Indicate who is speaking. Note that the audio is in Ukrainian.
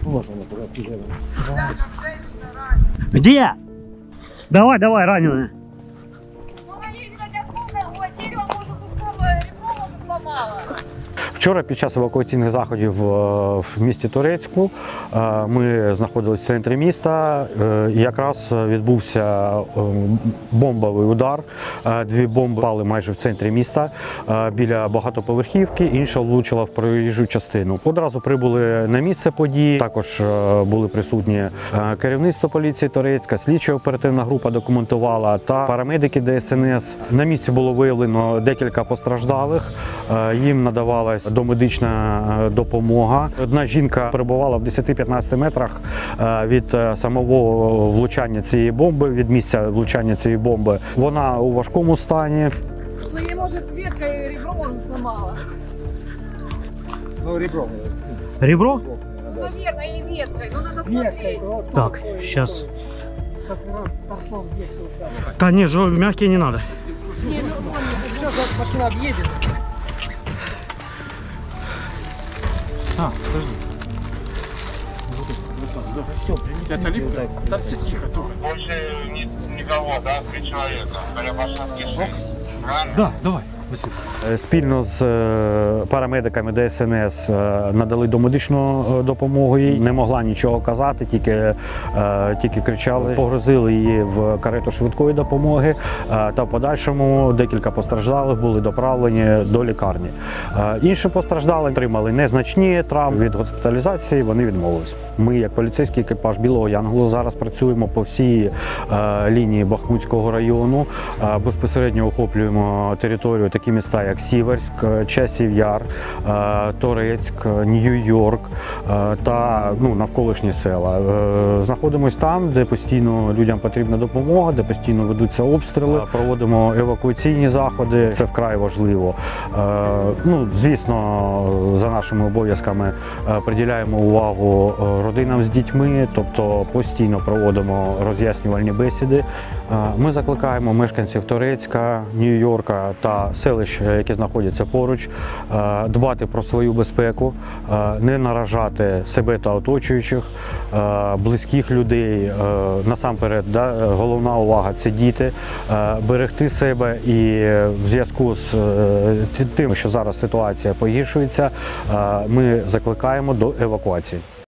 Speaker 1: Вот она, туда.
Speaker 2: Где? Давай, давай, раненая.
Speaker 3: Вчора під час евакуаційних заходів в місті Торецьку ми знаходилися в центрі міста. І якраз відбувся бомбовий удар. Дві бомби впали майже в центрі міста біля багатоповерхівки, інша влучила в проїжджу частину. Одразу прибули на місце події. Також були присутні керівництво поліції Торецька, слідчо-оперативна група документувала та парамедики ДСНС. На місці було виявлено декілька постраждалих. Їм надавалась домедична допомога. Одна жінка перебувала в 10-15 метрах від самого влучання цієї бомби, від місця влучання цієї бомби. Вона у важкому стані.
Speaker 4: Ну, ей, может, ветка и ребро он сломала.
Speaker 1: Ну, ребро.
Speaker 2: Ребро?
Speaker 4: Ну, наверное, и веткой, но надо смотреть.
Speaker 2: Так, сейчас. Да не, мягкие не надо.
Speaker 4: Не, ну, вон,
Speaker 1: Сейчас машина объедет. А, подожди. Все, это липко. Да все тихо, только.
Speaker 5: Больше никого, да? 3 человека. Перебашенки.
Speaker 1: Да, давай. Василь.
Speaker 3: Спільно з парамедиками ДСНС надали домедичну допомогу їй. Не могла нічого казати, тільки кричали. Погрузили її в карету швидкої допомоги та в подальшому декілька постраждалих були доправлені до лікарні. Інші постраждалі отримали незначні травми. Від госпіталізації вони відмовились. Ми, як поліцейський екіпаж Білого Янголу, зараз працюємо по всій лінії Бахмутського району. Безпосередньо охоплюємо територію такі міста, як Сіверськ, Часів Яр, Торецьк, Нью-Йорк та навколишні села. Знаходимось там, де постійно людям потрібна допомога, де постійно ведуться обстріли. Проводимо евакуаційні заходи, це вкрай важливо. Звісно, за нашими обов'язками приділяємо увагу родинам з дітьми, тобто постійно проводимо роз'яснювальні бесіди. Ми закликаємо мешканців Торецька, Нью-Йорка та селищ, які знаходяться поруч, дбати про свою безпеку, не наражати себе та оточуючих, близьких людей. Насамперед, головна увага – це діти. Берегти себе і в зв'язку з тим, що зараз ситуація погіршується, ми закликаємо до евакуації.